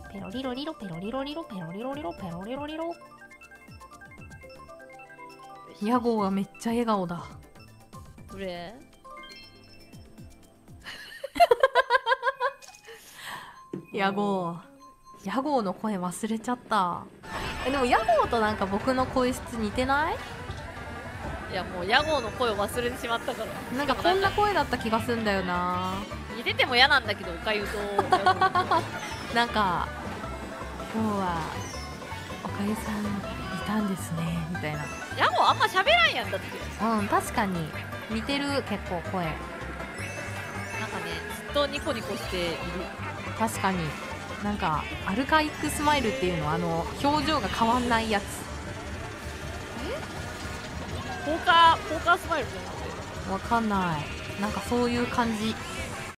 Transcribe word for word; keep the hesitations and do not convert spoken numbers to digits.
ペロリロリロペロリロリロペロリロリロペロリロリロ。屋号がめっちゃ笑顔だ。 どれ？ 屋号、屋号の声忘れちゃった。え、でも屋号となんか僕の声質似てない？ いやもう屋号の声を忘れてしまったから。 なんかこんな声だった気がすんだよな。 似てても嫌なんだけど、おかゆとなんか今日はおかゆさんいたんですねみたいな。 屋号あんま喋らんやんだって。 うん、確かに似てる。結構声なんかね、ずっとニコニコしている。 確かに。なんかアルカイックスマイルっていうのはあの表情が変わんないやつ。 ポーカーポーカースマイルじゃなくて、 わかんない。なんかそういう感じ。